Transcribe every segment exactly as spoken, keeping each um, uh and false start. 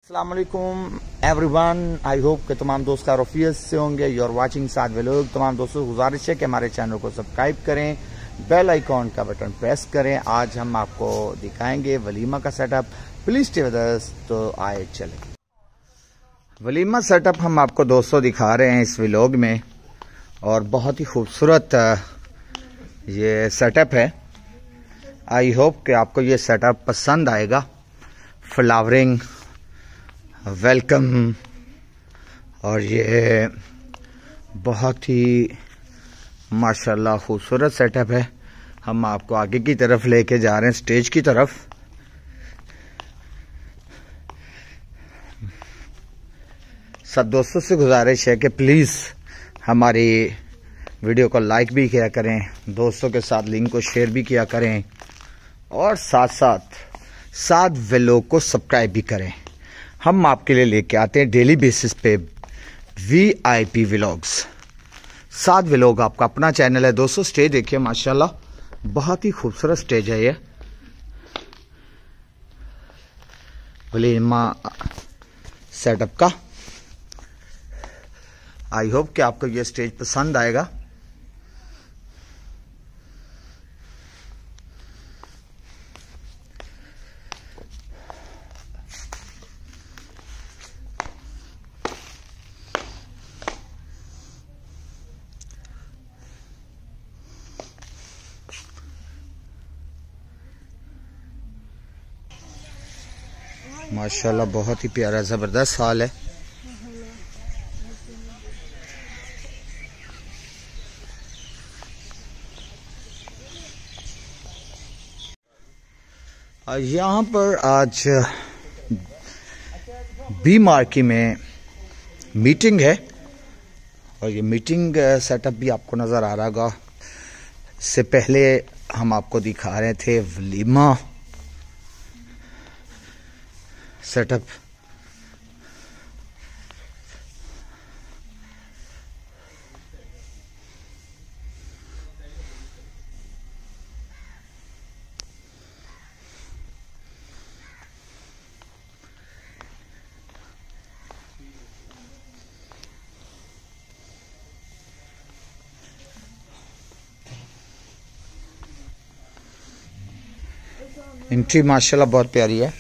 अस्सलाम वालेकुम everyone, I hope कि तमाम दोस्त रफियत से होंगे। You are watching Saad vlog. तमाम दोस्तों को गुजारिश है कि हमारे चैनल को सब्सक्राइब करें, बेल आइकॉन का बटन प्रेस करें। आज हम आपको दिखाएंगे वलीमा का setup. Please stay with us. तो आए चले, वलीमा सेटअप हम आपको दोस्तों दिखा रहे हैं इस व्लॉग में, और बहुत ही खूबसूरत ये सेटअप है। आई होप कि आपको ये सेटअप पसंद आएगा। फ्लावरिंग, वेलकम, और ये बहुत ही माशाल्लाह खूबसूरत सेटअप है। हम आपको आगे की तरफ लेके जा रहे हैं, स्टेज की तरफ। सब दोस्तों से गुजारिश है कि प्लीज़ हमारी वीडियो को लाइक भी किया करें, दोस्तों के साथ लिंक को शेयर भी किया करें, और साथ साथ साथ व्लॉग को सब्सक्राइब भी करें। हम आपके लिए लेके आते हैं डेली बेसिस पे वीआईपी व्लॉग्स। साथ व्लॉग आपका अपना चैनल है दोस्तों। स्टेज देखिए माशाल्लाह, बहुत ही खूबसूरत स्टेज है ये वलीमा सेटअप का। आई होप कि आपको ये स्टेज पसंद आएगा। माशाल्लाह बहुत ही प्यारा जबरदस्त हाल है। यहाँ पर आज बी मार्की में मीटिंग है, और ये मीटिंग सेटअप भी आपको नज़र आ रहा होगा। इससे पहले हम आपको दिखा रहे थे वलीमा सेटअप। एंट्री माशाल्लाह बहुत प्यारी है।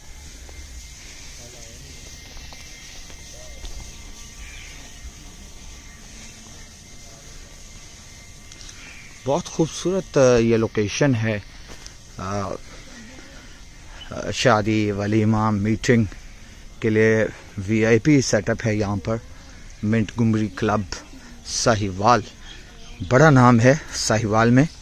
बहुत खूबसूरत ये लोकेशन है। आ, शादी, वलीमा, मीटिंग के लिए वीआईपी सेटअप है यहाँ पर। मिंटगोमरी क्लब साहिवाल, बड़ा नाम है साहिवाल में।